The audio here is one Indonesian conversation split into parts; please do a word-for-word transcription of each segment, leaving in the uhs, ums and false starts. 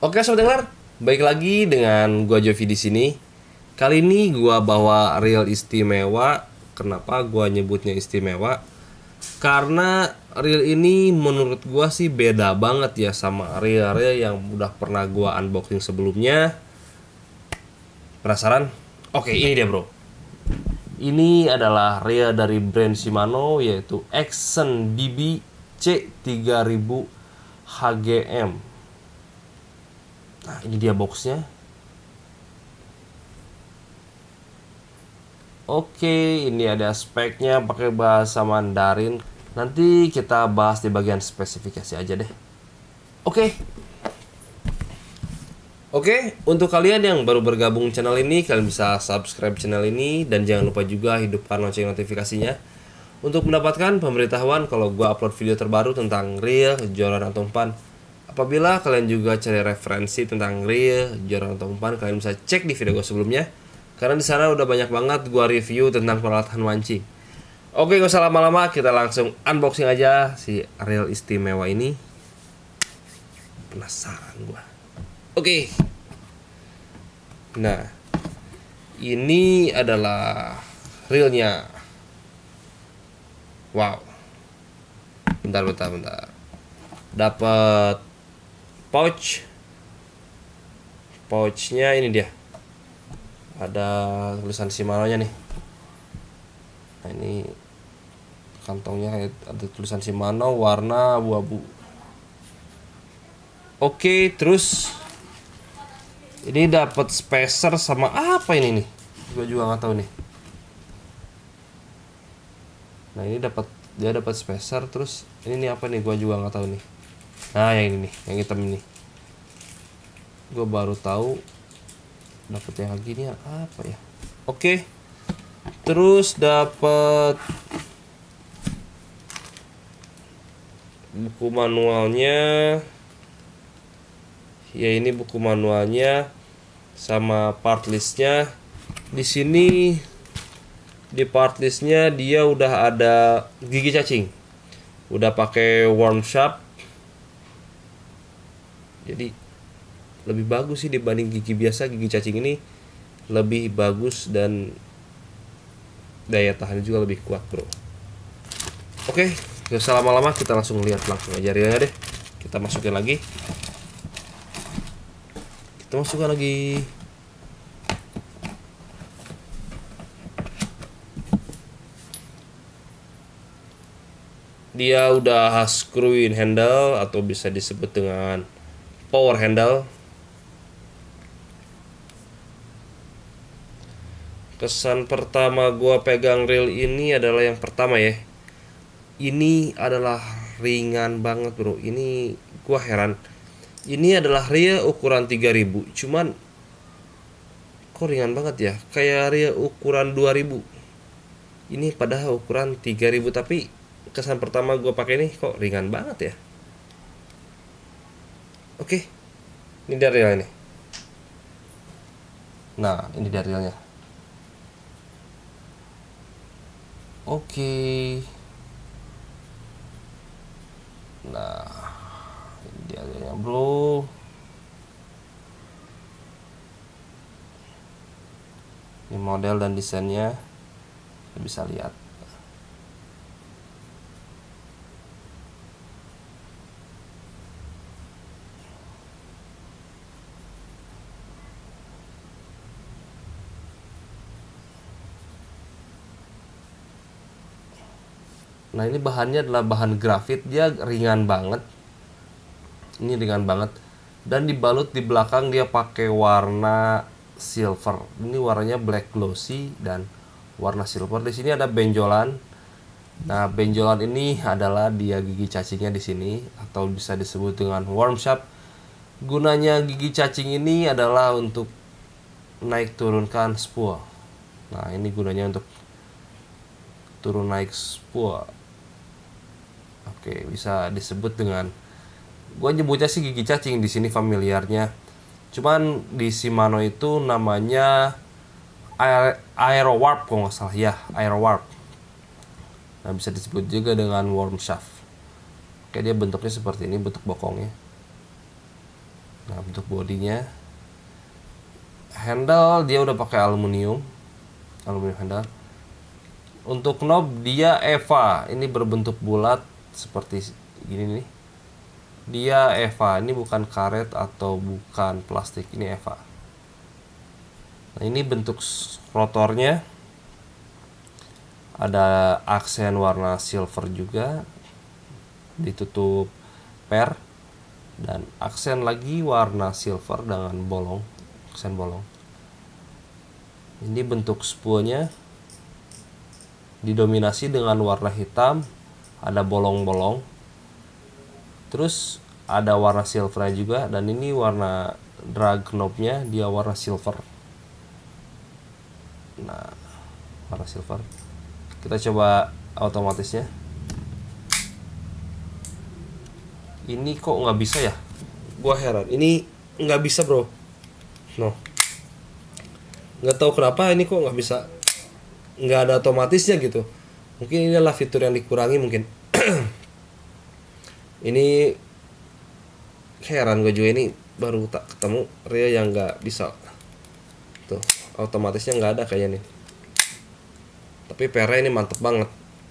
Oke sobat dengar, baik lagi dengan gua Jovi di sini. Kali ini gua bawa reel istimewa. Kenapa gua nyebutnya istimewa? Karena reel ini menurut gua sih beda banget ya sama reel-reel yang udah pernah gua unboxing sebelumnya. Penasaran? Oke, ini dia bro. Ini adalah reel dari brand Shimano yaitu Action D B C tiga ribu H G M. Nah, ini dia boxnya. Oke, ini ada speknya pakai bahasa Mandarin. Nanti kita bahas di bagian spesifikasi aja deh. Oke. Oke, untuk kalian yang baru bergabung channel ini, kalian bisa subscribe channel ini dan jangan lupa juga hidupkan lonceng notifikasinya untuk mendapatkan pemberitahuan kalau gua upload video terbaru tentang reel, joran atau umpan. Apabila kalian juga cari referensi tentang reel, joran atau umpan, kalian bisa cek di video gue sebelumnya. Karena di sana udah banyak banget gua review tentang peralatan mancing. Oke, gak usah lama-lama, kita langsung unboxing aja si reel istimewa ini. Penasaran gua. Oke. Nah, ini adalah reelnya. Wow. Bentar, bentar, bentar. Dapat pouch. Pouchnya ini dia. Ada tulisan Shimano-nya nih. Nah, ini kantongnya ada tulisan Shimano warna abu-abu. Oke, terus ini dapat spacer sama apa ini nih? Gue juga nggak tahu nih. Nah, ini dapat dia dapat spacer, terus ini nih apa nih? Gue juga nggak tahu nih. Nah, yang ini nih, yang hitam ini. Gue baru tahu dapat yang lagi ini apa ya? Oke. Terus dapat buku manualnya. Ya, ini buku manualnya sama part listnya. Di sini di part listnya dia udah ada gigi cacing, udah pakai worm shape, jadi lebih bagus sih dibanding gigi biasa. Gigi cacing ini lebih bagus dan daya tahan juga lebih kuat bro. Oke, gak usah lama-lama, kita langsung lihat langsung aja reelnya deh. Kita masukin lagi. Kita masukkan lagi. Dia udah screw-in handle atau bisa disebut dengan power handle. Kesan pertama gua pegang reel ini adalah yang pertama ya. Ini adalah ringan banget bro. Ini gua heran. Ini adalah reel ukuran tiga ribu, cuman kok ringan banget ya? Kayak reel ukuran dua ribu. Ini padahal ukuran tiga ribu, tapi kesan pertama gue pakai ini kok ringan banget ya. Oke, ini dari reel ini. Nah, ini dari reelnya. Oke. Nah, ini dia reelnya bro. Ini model dan desainnya, kita bisa lihat. Nah, ini bahannya adalah bahan grafit, dia ringan banget. Ini ringan banget. Dan dibalut di belakang dia pakai warna silver. Ini warnanya black glossy dan warna silver. Di sini ada benjolan. Nah, benjolan ini adalah dia gigi cacingnya di sini atau bisa disebut dengan worm shape. Gunanya gigi cacing ini adalah untuk naik turunkan spool. Nah, ini gunanya untuk turun naik spool. Oke, bisa disebut dengan, gue nyebutnya sih gigi cacing di sini familiarnya. Cuman di Shimano itu namanya air, aero warp kalau nggak salah ya, aero warp. Nah, bisa disebut juga dengan worm shaft. Kayak dia bentuknya seperti ini, bentuk bokongnya. Nah, untuk bodinya. Handle dia udah pakai aluminium, aluminium handle. Untuk knob dia Eva, ini berbentuk bulat seperti gini nih. Dia Eva, ini bukan karet atau bukan plastik, ini Eva. Nah, ini bentuk rotornya. Ada aksen warna silver juga, ditutup per, dan aksen lagi warna silver dengan bolong, aksen bolong. Ini bentuk spoolnya didominasi dengan warna hitam, ada bolong-bolong. Terus ada warna silvernya juga, dan ini warna drag knobnya dia warna silver. Nah, warna silver. Kita coba otomatisnya. Ini kok nggak bisa ya? Gua heran. Ini nggak bisa, bro. No. Nggak tahu kenapa ini kok nggak bisa. Nggak ada otomatisnya gitu. Mungkin ini adalah fitur yang dikurangi mungkin. Ini heran gue juga, ini baru tak ketemu real yang nggak bisa. Tuh, otomatisnya nggak ada kayaknya nih. Tapi P R ini mantep banget.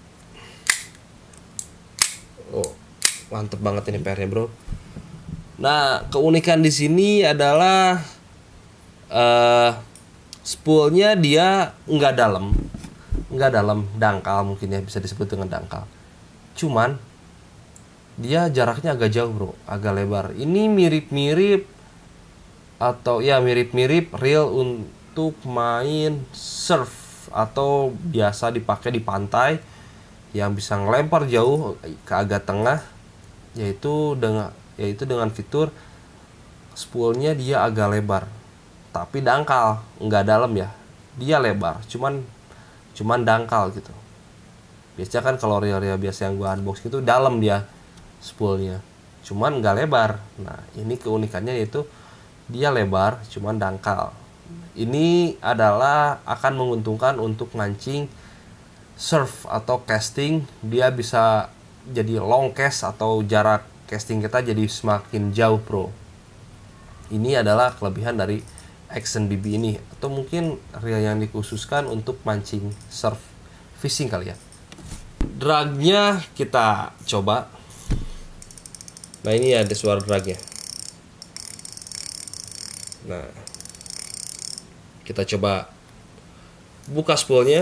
Oh, mantep banget ini P R-nya, bro. Nah, keunikan di sini adalah uh, spoolnya dia nggak dalam, nggak dalam, dangkal mungkin ya, bisa disebut dengan dangkal. Cuman dia jaraknya agak jauh, bro, agak lebar. Ini mirip-mirip atau ya mirip-mirip reel untuk main surf atau biasa dipakai di pantai yang bisa ngelempar jauh ke agak tengah, yaitu dengan yaitu dengan fitur spoolnya dia agak lebar tapi dangkal, nggak dalam ya, dia lebar cuman cuman dangkal gitu. Biasanya kan kalau reel-reel biasa yang gua unbox itu dalam dia spoolnya, cuman nggak lebar. Nah, ini keunikannya yaitu dia lebar cuman dangkal. Ini adalah akan menguntungkan untuk mancing surf atau casting. Dia bisa jadi long cast atau jarak casting kita jadi semakin jauh, bro. Ini adalah kelebihan dari Action B B ini, atau mungkin reel yang dikhususkan untuk mancing surf fishing kali ya. Dragnya kita coba. Nah, ini ada suara dragnya. Nah, kita coba buka spoolnya.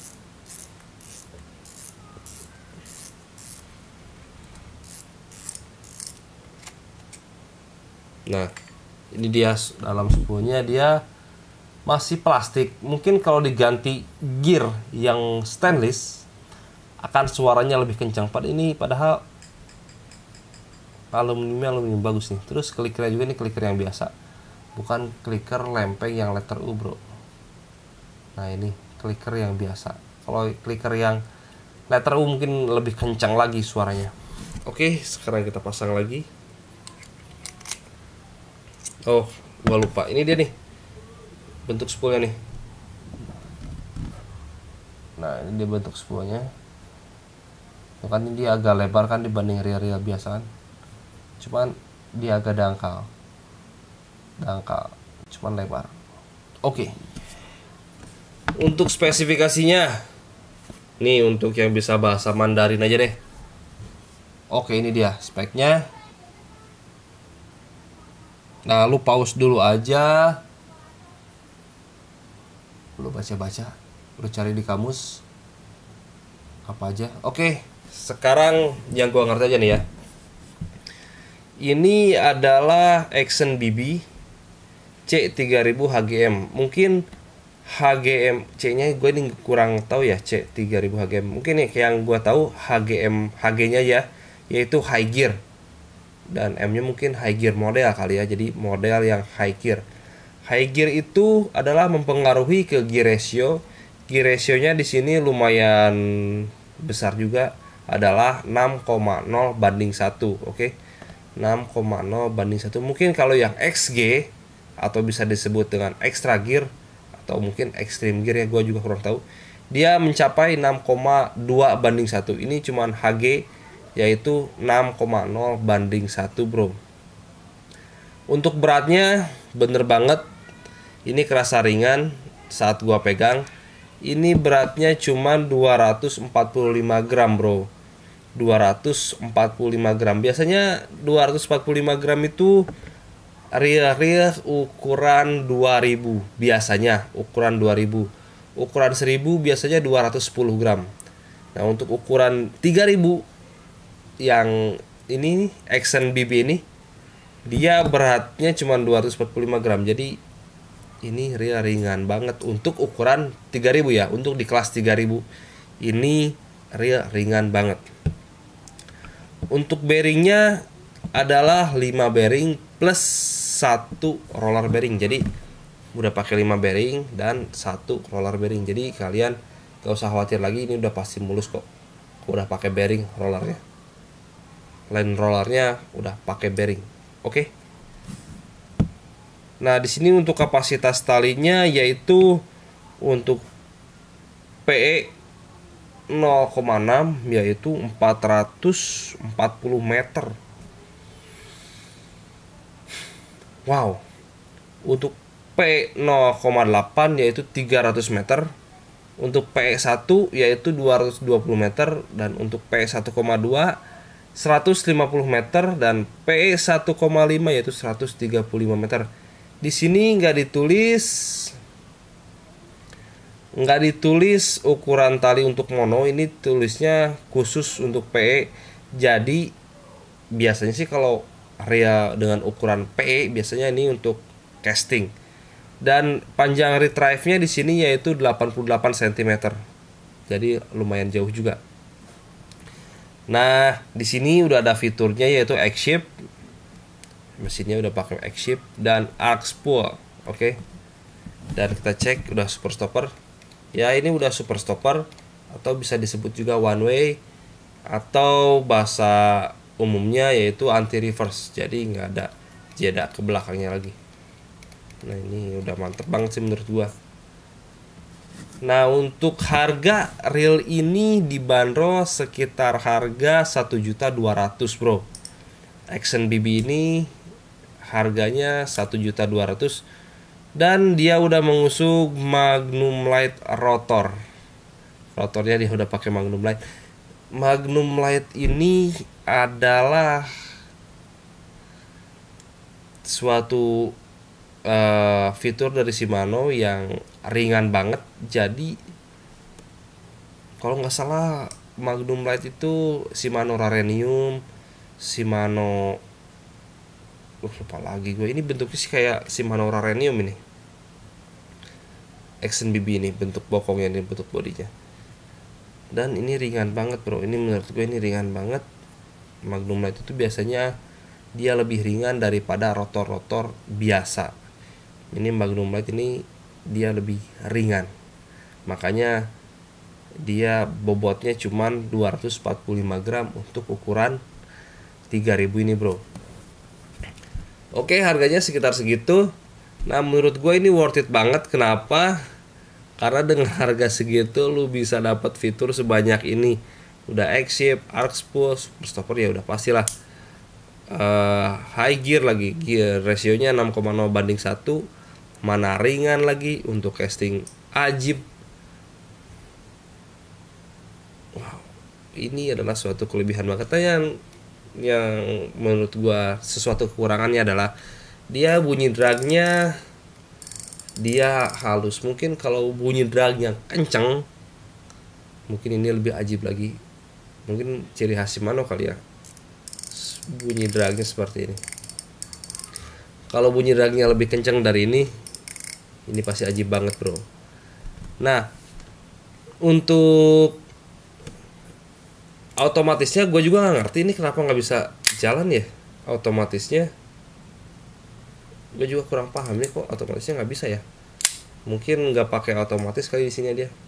Nah, ini dia dalam spoolnya, dia masih plastik. Mungkin kalau diganti gear yang stainless akan suaranya lebih kencang. Pada ini padahal aluminiumnya aluminium bagus nih. Terus klikernya juga ini kliker yang biasa, bukan kliker lempeng yang letter U, bro. Nah, ini kliker yang biasa. Kalau kliker yang letter U mungkin lebih kencang lagi suaranya. Oke, sekarang kita pasang lagi. Oh, gua lupa. Ini dia nih bentuk spoolnya nih. Nah, ini dia bentuk spoolnya. Kan ini dia agak lebar kan dibanding reel-reel biasa kan. Cuman dia agak dangkal. Dangkal, cuman lebar. Oke. Untuk spesifikasinya, nih untuk yang bisa bahasa Mandarin aja deh. Oke, ini dia speknya. Nah, lu pause dulu aja. Lu baca-baca, lu cari di kamus apa aja. Oke, sekarang yang gua ngerti aja nih ya. Ini adalah Action B B C tiga ribu H G M. Mungkin H G M C-nya gue ini kurang tahu ya, C tiga ribu H G M. Mungkin nih yang gue tahu H G M H G-nya ya, yaitu high gear. Dan M-nya mungkin high gear model kali ya. Jadi model yang high gear. High gear itu adalah mempengaruhi ke gear ratio. Gear ratio-nya di sini lumayan besar juga, adalah enam koma nol banding satu, oke. Okay? enam koma nol banding satu. Mungkin kalau yang X G atau bisa disebut dengan extra gear atau mungkin extreme gear ya, gue juga kurang tahu. Dia mencapai enam koma dua banding satu. Ini cuman H G yaitu enam koma nol banding satu, bro. Untuk beratnya bener banget, ini kerasa ringan saat gua pegang. Ini beratnya cuman dua ratus empat puluh lima gram bro, dua ratus empat puluh lima gram. Biasanya dua ratus empat puluh lima gram itu real-real ukuran dua ribu. Biasanya ukuran dua ribu. Ukuran seribu biasanya dua ratus sepuluh gram. Nah untuk ukuran tiga ribu yang ini Action B B ini, dia beratnya cuma dua ratus empat puluh lima gram. Jadi ini real ringan banget untuk ukuran tiga ribu ya. Untuk di kelas tiga ribu ini real ringan banget. Untuk bearingnya adalah lima bearing plus satu roller bearing. Jadi udah pakai lima bearing dan satu roller bearing. Jadi kalian gak usah khawatir lagi, ini udah pasti mulus kok. Udah pakai bearing rollernya. Line rollernya udah pakai bearing. Oke. Okay? Nah, di sini untuk kapasitas talinya yaitu untuk P E nol koma enam yaitu empat ratus empat puluh meter. Wow. Untuk P E nol koma delapan yaitu tiga ratus meter. Untuk P E satu yaitu dua ratus dua puluh meter, dan untuk P E satu koma dua seratus lima puluh meter, dan P E satu koma lima yaitu seratus tiga puluh lima meter. Di sini nggak ditulis nggak ditulis ukuran tali untuk mono, ini tulisnya khusus untuk P E. Jadi biasanya sih kalau area dengan ukuran P E biasanya ini untuk casting. Dan panjang retrieve-nya di sini yaitu delapan puluh delapan sentimeter. Jadi lumayan jauh juga. Nah, di sini udah ada fiturnya yaitu X-Shift. Mesinnya udah pakai X-Shift dan arc spool. Oke. Okay. Dan kita cek udah super stopper. Ya, ini udah super stopper atau bisa disebut juga one way, atau bahasa umumnya yaitu anti reverse. Jadi nggak ada jeda ke belakangnya lagi. Nah, ini udah mantep banget sih menurut gua. Nah, untuk harga reel ini dibanderol sekitar harga satu juta dua ratus ribu, bro. Action B B ini harganya satu juta dua ratus ribu dan dia udah mengusung Magnum Light rotor. Rotornya dia udah pakai Magnum Light. Magnum Light ini adalah suatu uh, fitur dari Shimano yang ringan banget. Jadi kalau nggak salah Magnum Light itu Shimano Rarenium, Shimano uh, lupa lagi gue. Ini bentuknya sih kayak Shimano Rarenium ini. Action B B ini bentuk bokongnya, ini bentuk bodinya. Dan ini ringan banget, bro. Ini menurut gue ini ringan banget. Magnum Light itu biasanya dia lebih ringan daripada rotor-rotor biasa. Ini Magnum Light ini dia lebih ringan. Makanya dia bobotnya cuman dua ratus empat puluh lima gram untuk ukuran tiga ribu ini, bro. Oke, harganya sekitar segitu. Nah, menurut gue ini worth it banget. Kenapa? Karena dengan harga segitu lu bisa dapat fitur sebanyak ini. Udah X-Shift, arc spool, super stopper, ya udah pastilah. Uh, high gear lagi, gear rasionya enam koma nol banding satu. Mana ringan lagi, untuk casting ajib. Wow, ini adalah suatu kelebihan banget. Yang yang menurut gua sesuatu kekurangannya adalah dia bunyi dragnya dia halus. Mungkin kalau bunyi dragnya kenceng, mungkin ini lebih ajib lagi. Mungkin ciri khas Shimano kali ya, bunyi dragnya seperti ini. Kalau bunyi dragnya lebih kenceng dari ini, ini pasti ajib banget, bro. Nah, untuk otomatisnya gue juga nggak ngerti ini kenapa nggak bisa jalan ya otomatisnya. Gue juga kurang paham nih, kok otomatisnya nggak bisa ya. Mungkin nggak pakai otomatis kali di sini dia.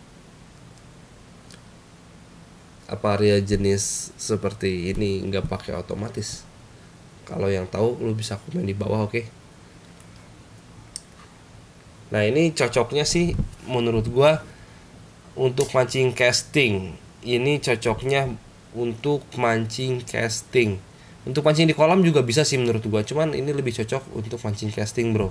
Apa area jenis seperti ini nggak pakai otomatis? Kalau yang tahu lu bisa komen di bawah, oke? Okay? Nah, ini cocoknya sih menurut gua untuk mancing casting. Ini cocoknya untuk mancing casting. Untuk pancing di kolam juga bisa sih menurut gua, cuman ini lebih cocok untuk pancing casting, bro.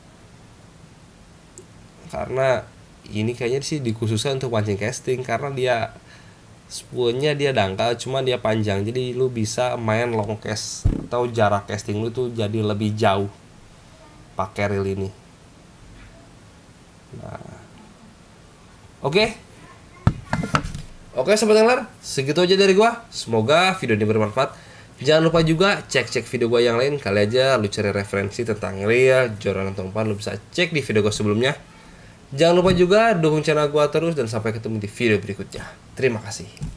Karena ini kayaknya sih dikhususkan untuk pancing casting karena dia spoolnya dia dangkal, cuma dia panjang. Jadi lu bisa main long cast atau jarak casting lu tuh jadi lebih jauh pakai reel ini. Nah, oke. Okay. Oke okay, sobat angler, segitu aja dari gua. Semoga video ini bermanfaat. Jangan lupa juga cek-cek video gua yang lain. Kali aja lu cari referensi tentang reel, joran atau umpan, lu bisa cek di video gua sebelumnya. Jangan lupa juga dukung channel gua terus dan sampai ketemu di video berikutnya. Terima kasih.